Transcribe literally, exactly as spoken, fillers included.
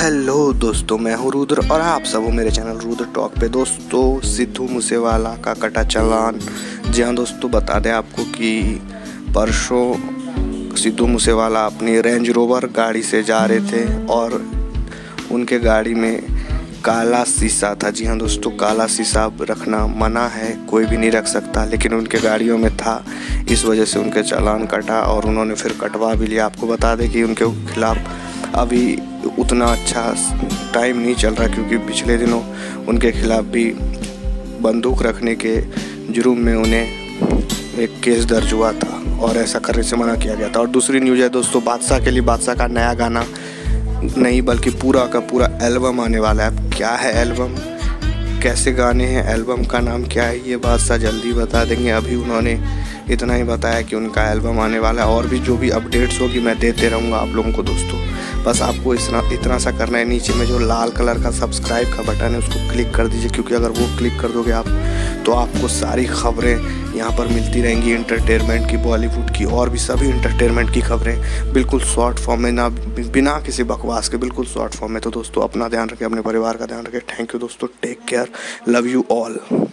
Hello दोस्तों, मैं हूँ रुद्र और आप सब हो मेरे चैनल रुद्र टॉक पे। दोस्तों, सिद्धू मूसेवाला का कटा चालान। जी हाँ दोस्तों, बता दें आपको कि परसों सिद्धू मूसेवाला अपनी रेंज रोवर गाड़ी से जा रहे थे और उनके गाड़ी में काला शीशा था। जी हाँ दोस्तों, काला शीशा रखना मना है, कोई भी नहीं रख सकता, लेकिन उनके गाड़ियों में था। इस वजह से उनके चालान कटा और उन्होंने फिर कटवा भी लिया। आपको बता दें कि उनके खिलाफ़ अभी उतना अच्छा टाइम नहीं चल रहा, क्योंकि पिछले दिनों उनके खिलाफ़ भी बंदूक रखने के जुर्म में उन्हें एक केस दर्ज हुआ था और ऐसा करने से मना किया गया था। और दूसरी न्यूज़ है दोस्तों, बादशाह के लिए बादशाह का नया गाना नहीं बल्कि पूरा का पूरा एल्बम आने वाला है। अब क्या है एल्बम, कैसे गाने हैं, एल्बम का नाम क्या है, ये बादशाह जल्दी बता देंगे। अभी उन्होंने इतना ही बताया कि उनका एल्बम आने वाला है और भी जो भी अपडेट्स होगी मैं देते रहूँगा आप लोगों को। दोस्तों बस आपको इतना इतना सा करना है, नीचे में जो लाल कलर का सब्सक्राइब का बटन है उसको क्लिक कर दीजिए, क्योंकि अगर वो क्लिक कर दोगे आप तो आपको सारी खबरें यहाँ पर मिलती रहेंगी, इंटरटेनमेंट की, बॉलीवुड की और भी सभी इंटरटेनमेंट की खबरें बिल्कुल शॉर्ट फॉर्म में, ना बिना किसी बकवास के, बिल्कुल शॉर्ट फॉर्म में। तो दोस्तों अपना ध्यान रखें, अपने परिवार का ध्यान रखें। थैंक यू दोस्तों, take care, love you all.